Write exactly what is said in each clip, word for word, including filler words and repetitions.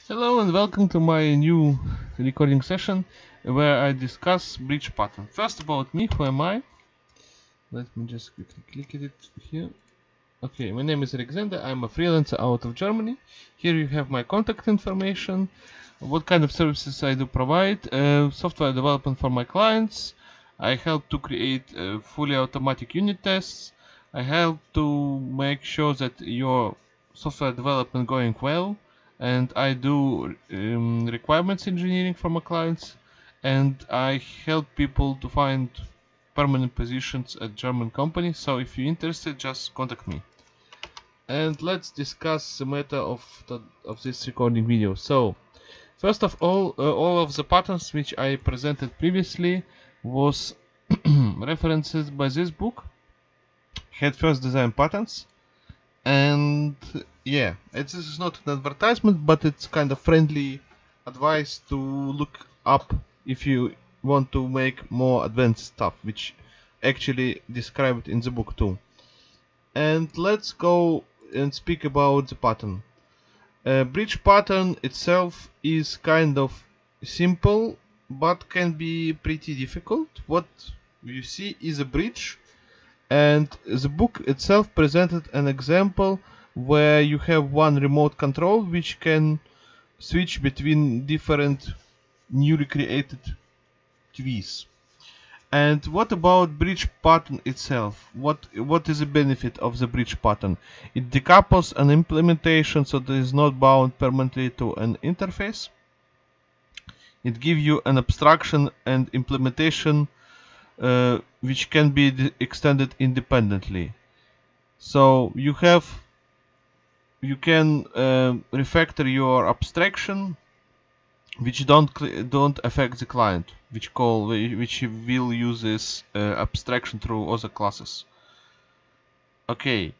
Hello and welcome to my new recording session where I discuss bridge pattern. First about me, who am I? Let me just quickly click at it here. Okay, my name is Alexander, I'm a freelancer out of Germany. Here you have my contact information, what kind of services I do provide, uh, software development for my clients. I help to create uh, fully automatic unit tests. I help to make sure that your software development going well, and I do um, requirements engineering for my clients, and I help people to find permanent positions at German companies. So if you're interested, just contact me. And let's discuss the matter of the, of this recording video. So first of all, uh, all of the patterns which I presented previously was references by this book, Head First Design Patterns. And yeah, it, this is not an advertisement, but it's kind of friendly advice to look up if you want to make more advanced stuff, which actually described in the book too. And let's go and speak about the pattern. Uh, bridge pattern itself is kind of simple, but can be pretty difficult. What you see is a bridge, and the book itself presented an example where you have one remote control which can switch between different newly created T Vs. And what about bridge pattern itself? What what is the benefit of the bridge pattern? It decouples an implementation so that it is not bound permanently to an interface. It gives you an abstraction and implementation uh, which can be extended independently. So you have you can uh, refactor your abstraction which don't don't affect the client, which call which will use this uh, abstraction through other classes. Okay,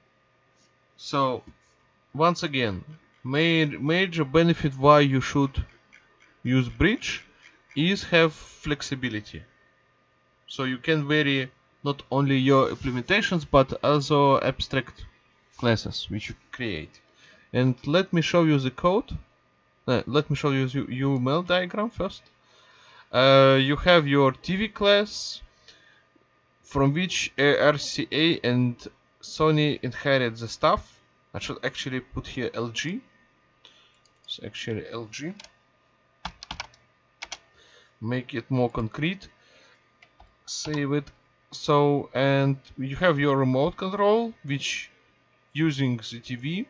so once again, major major benefit why you should use bridge is have flexibility. So you can vary not only your implementations but also abstract classes which you create. And let me show you the code. Uh, let me show you the U M L diagram first. Uh, you have your T V class from which R C A and Sony inherit the stuff. I should actually put here L G. It's actually L G. Make it more concrete. Save it. So, and you have your remote control, which using the T V.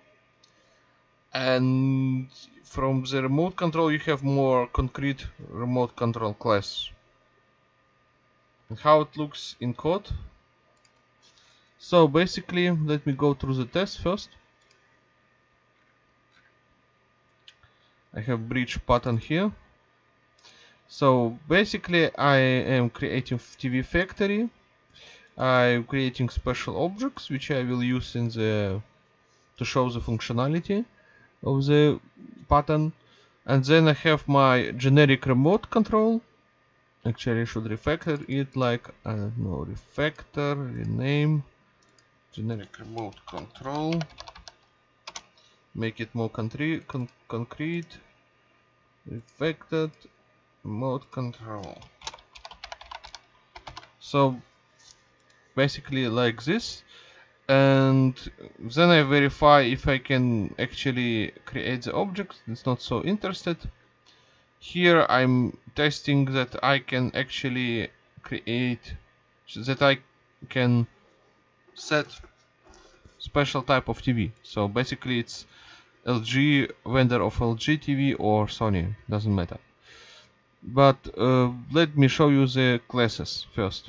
And from the remote control you have more concrete remote control class. And how it looks in code. So basically, let me go through the test first. I have bridge pattern here. So basically I am creating T V factory. I'm creating special objects which I will use in the to show the functionality of the pattern. And then I have my generic remote control. Actually I should refactor it like, I don't know, refactor, rename, generic remote control, make it more concrete, con concrete, refactored remote control. So basically like this. And then I verify if I can actually create the object. It's not so interested. Here I'm testing that I can actually create, that I can set special type of T V. So basically it's L G, vendor of L G T V or Sony, doesn't matter. But uh, let me show you the classes first.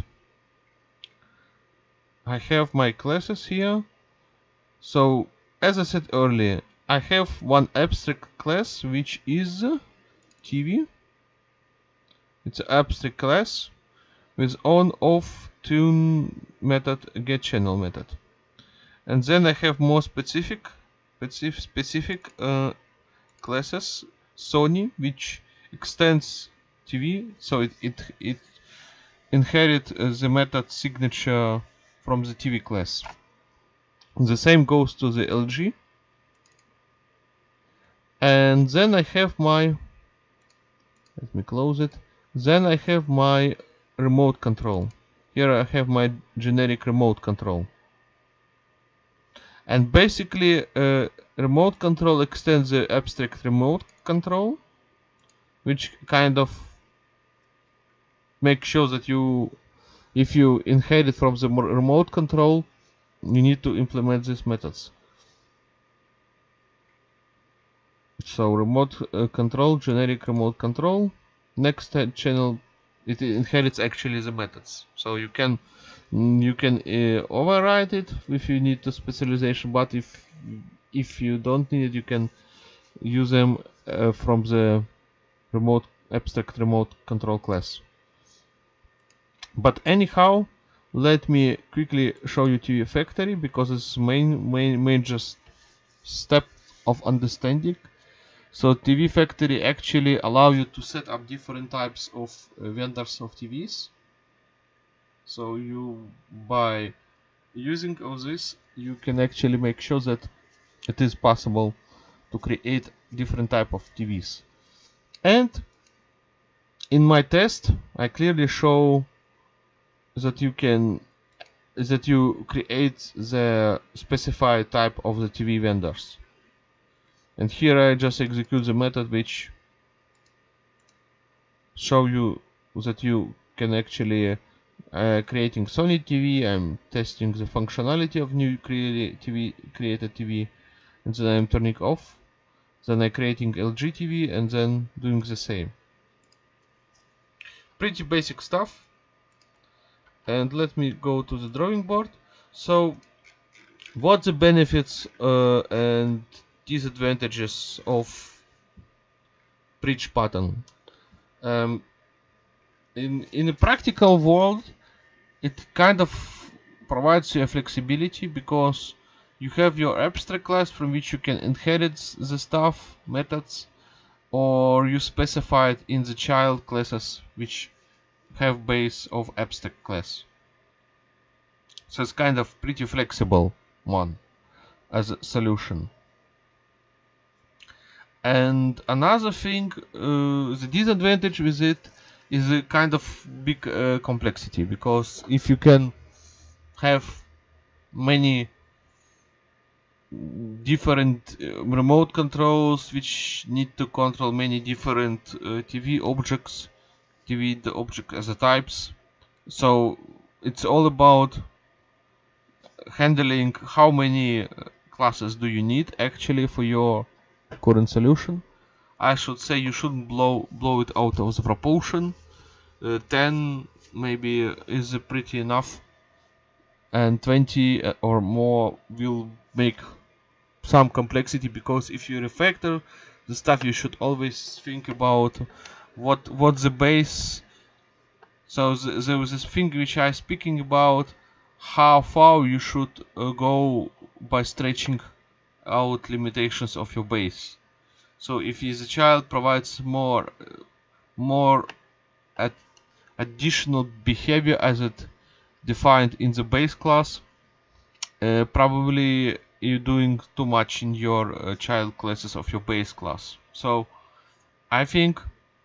I have my classes here. So as I said earlier, I have one abstract class which is T V. It's an abstract class with on off tune method, get channel method. And then I have more specific specific, specific uh, classes, Sony, which extends T V, so it it, it inherits uh, the method signature from the T V class. The same goes to the L G. And then I have my, let me close it, then I have my remote control. Here I have my generic remote control. And basically uh, remote control extends the abstract remote control, which kind of makes sure that you, if you inherit from the remote control, you need to implement these methods. So remote uh, control, generic remote control, next channel, it inherits actually the methods. So you can you can uh, override it if you need the specialization, but if if you don't need it, you can use them uh, from the remote abstract remote control class. But anyhow, let me quickly show you T V Factory, because it's main main major step of understanding. So T V Factory actually allow you to set up different types of uh, vendors of T Vs. So you, by using all this, you can actually make sure that it is possible to create different type of T Vs. And in my test, I clearly show that you can that you create the specified type of the T V vendors. And here I just execute the method which show you that you can actually uh, creating Sony T V. I'm testing the functionality of new cre T V, created T V, and then I'm turning off. Then I'm creating L G T V and then doing the same. Pretty basic stuff. And let me go to the drawing board. So what the benefits uh, and disadvantages of bridge pattern? Um, in in a practical world, it kind of provides you a flexibility, because you have your abstract class from which you can inherit the stuff, methods, or you specify it in the child classes which have base of abstract class. So it's kind of pretty flexible one as a solution. And another thing, uh, the disadvantage with it is a kind of big uh, complexity, because if you can have many different uh, remote controls which need to control many different uh, T V objects, T V the object as a types, so it's all about handling how many classes do you need actually for your current solution. I should say you shouldn't blow blow it out of the proportion. uh, ten maybe is pretty enough, and twenty or more will make some complexity, because if you refactor the stuff, you should always think about what what the base. So th there was this thing which I speaking about, how far you should uh, go by stretching out limitations of your base. So if the child provides more more ad additional behavior as it defined in the base class, uh, probably you're doing too much in your uh, child classes of your base class. So I think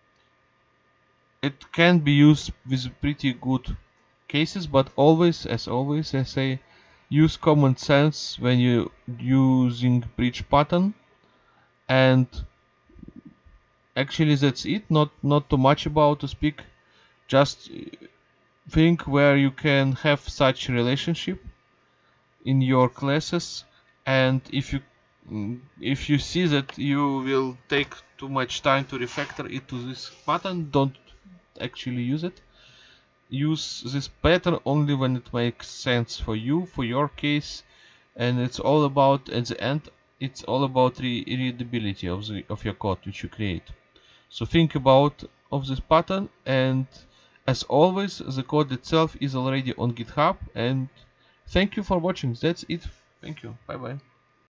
it can be used with pretty good cases, but always, as always, I say, use common sense when you're using bridge pattern. And actually that's it. Not not too much about to speak. Just think where you can have such relationship in your classes, and if you if you see that you will take too much time to refactor it to this pattern, don't actually use it. Use this pattern only when it makes sense for you, for your case, and it's all about, at the end, it's all about re readability of the of your code which you create. So think about of this pattern, and as always, the code itself is already on GitHub. And thank you for watching. That's it. Thank you. Bye bye.